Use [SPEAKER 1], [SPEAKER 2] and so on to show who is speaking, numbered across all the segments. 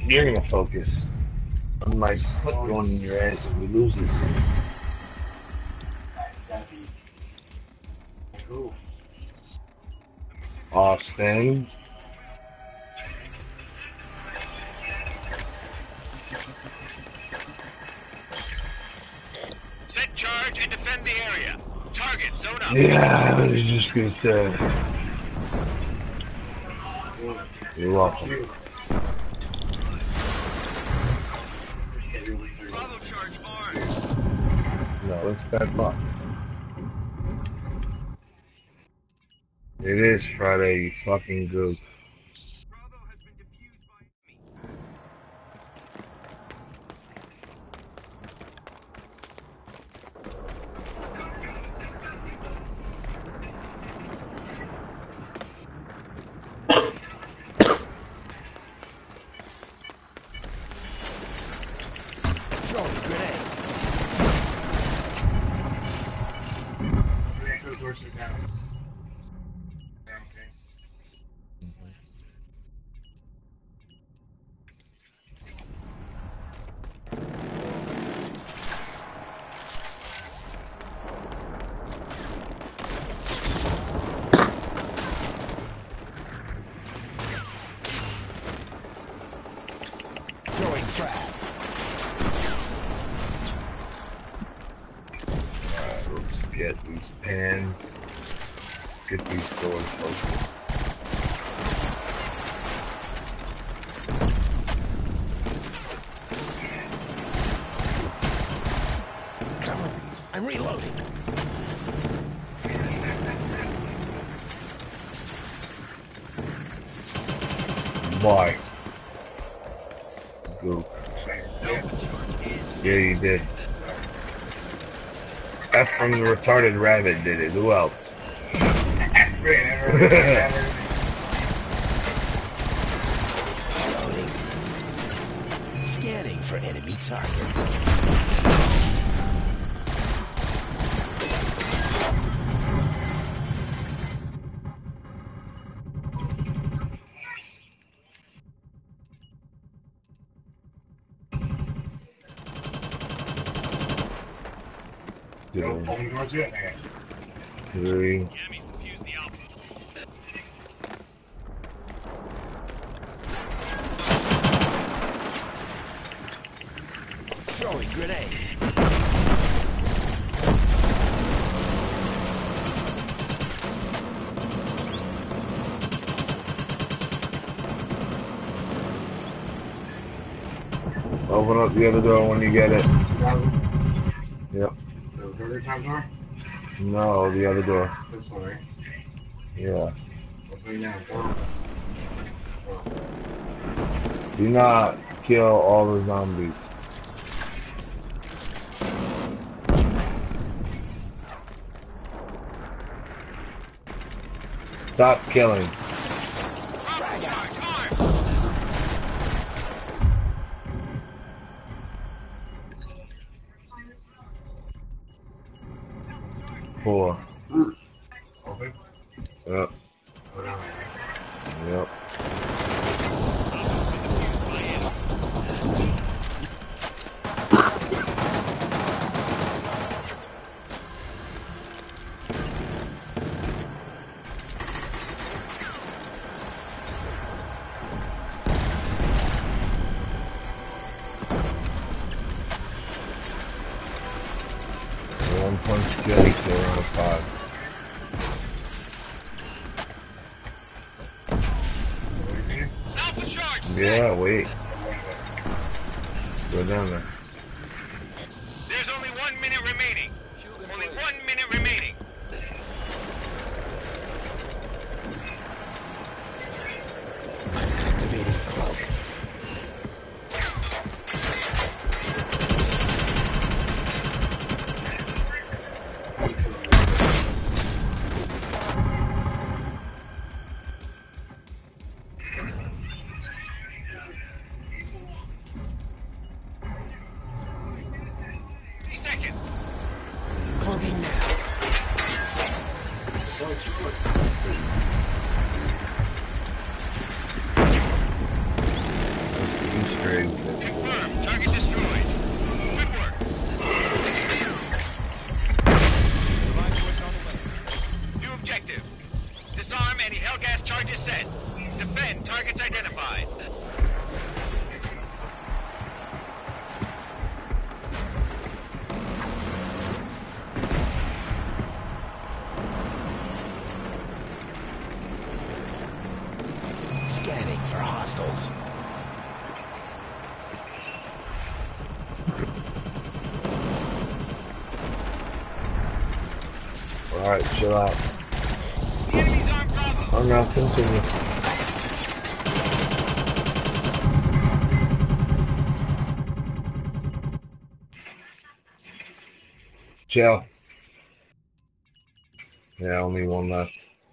[SPEAKER 1] You're gonna focus. I might put one in your ass if we lose this. Austin.
[SPEAKER 2] Set charge and defend the area. Target, zone up.
[SPEAKER 1] Yeah, I was just gonna say. You're welcome.
[SPEAKER 2] Bravo charge armed.
[SPEAKER 1] No, it's bad luck. It is Friday, you fucking gook.
[SPEAKER 2] Bravo has been defused by enemy.
[SPEAKER 3] Throwing grenade. Throwing frag.
[SPEAKER 1] Alright, let's get these pans. Get these doors open.
[SPEAKER 3] Cover me. I'm reloading.
[SPEAKER 1] Why? Gook. Yeah, you did. F from the retarded rabbit did it. Who else?
[SPEAKER 3] Reloading. Scanning for enemy targets.
[SPEAKER 1] Two, three.
[SPEAKER 2] Jammies defuse the alpha.
[SPEAKER 3] Throwing grenade.
[SPEAKER 1] Open up the other door when you get it. Yep. No, the other door.
[SPEAKER 4] This one, right?
[SPEAKER 1] Yeah.
[SPEAKER 4] Okay, now,
[SPEAKER 1] Do not kill all the zombies. Stop killing.
[SPEAKER 2] Bravo charge armed.
[SPEAKER 1] 4.
[SPEAKER 4] open.
[SPEAKER 1] Yep.
[SPEAKER 4] Go down there.
[SPEAKER 1] Yep. One punch kill, kill on 5.
[SPEAKER 2] Alpha charge.
[SPEAKER 1] Yeah, wait. Go down there.
[SPEAKER 2] There's only 1 minute remaining. Only 1 minute remaining.
[SPEAKER 3] Activating cloak. Cloaking now.
[SPEAKER 1] trade.
[SPEAKER 2] Confirmed. Target destroyed. Good work. New objective. Disarm any Hellgas charges set. Defend targets identified.
[SPEAKER 3] Scanning for hostiles.
[SPEAKER 1] Alright, chill out.
[SPEAKER 2] The enemy's armed Bravo.
[SPEAKER 1] Oh no, continue. Chill. Yeah, only one left.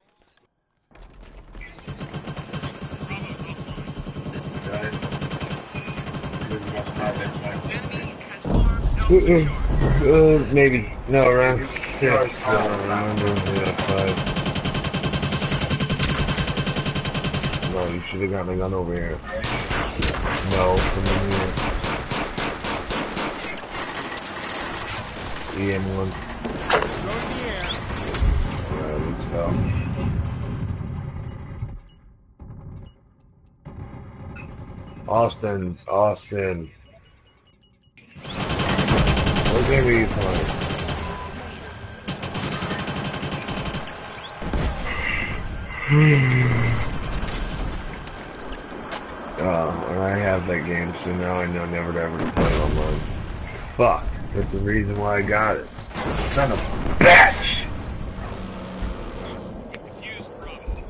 [SPEAKER 2] Enemy has armed Alpha Charge.
[SPEAKER 1] Maybe. No, around 6. I don't remember. Yeah, 5. No, you should have gotten a gun over here. No, from in here. EM1. Yeah, let's go. Austin. What game are you playing? And I have that game, so now I know never to ever play it online. Fuck, that's the reason why I got it. Son of a bitch!
[SPEAKER 2] Use Bravo.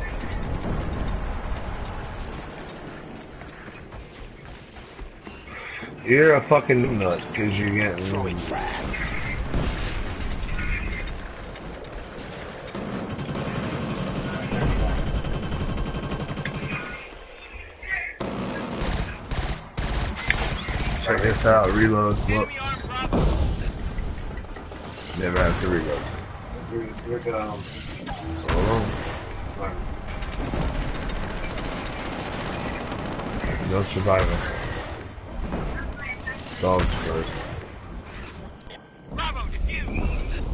[SPEAKER 1] You're a fucking nut, cause you're getting...
[SPEAKER 3] Throwing frag.
[SPEAKER 1] Check this out, reload, look.
[SPEAKER 2] Enemy armed Bravo.
[SPEAKER 1] Never have to reload.
[SPEAKER 4] Look at
[SPEAKER 1] Hold on. No survivor. Dogs first.
[SPEAKER 2] Bravo, defuse.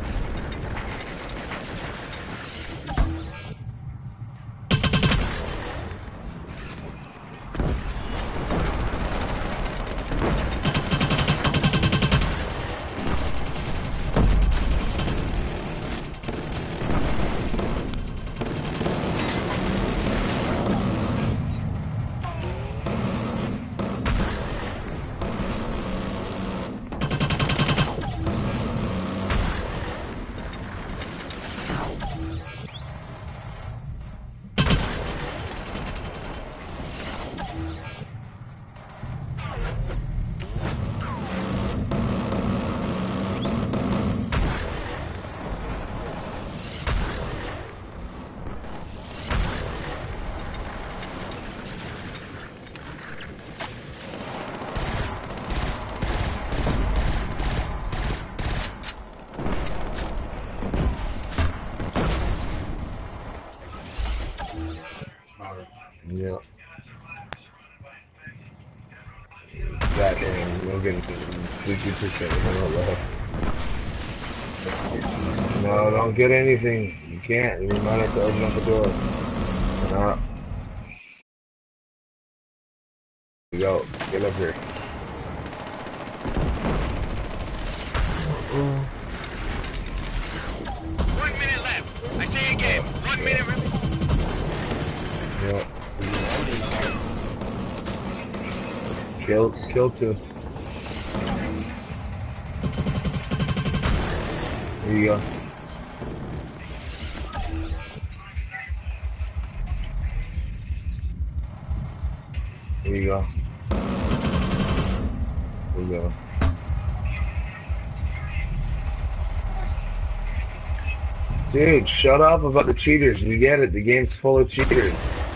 [SPEAKER 1] Yeah. That game, we'll get 50% left. No, don't get anything. You can't. You might have to open up the door. No. Go. Get up here.
[SPEAKER 2] 1 minute left. I say again, 1 minute remaining.
[SPEAKER 1] Yeah. Kill 2. Here you go. Here you go. Here you go. Dude, shut up about the cheaters. We get it. The game's full of cheaters.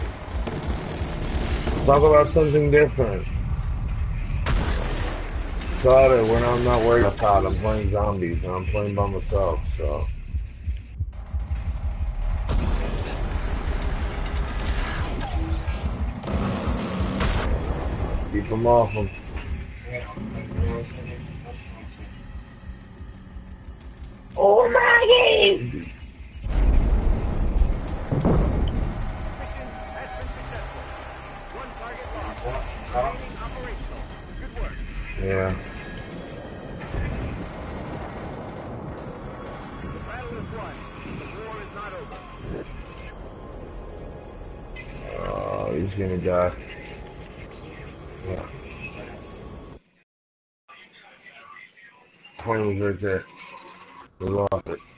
[SPEAKER 1] Talk about something different. Got it. I'm not worried about it. I'm playing zombies and I'm playing by myself, so. Keep him off him. Oh my God!
[SPEAKER 2] Mission has been successful. One target lost. Remaining operational. Good work.
[SPEAKER 1] Yeah.
[SPEAKER 2] The battle is won. The war is not over.
[SPEAKER 1] Oh, he's gonna die. Yeah. Point was right there. We lost it.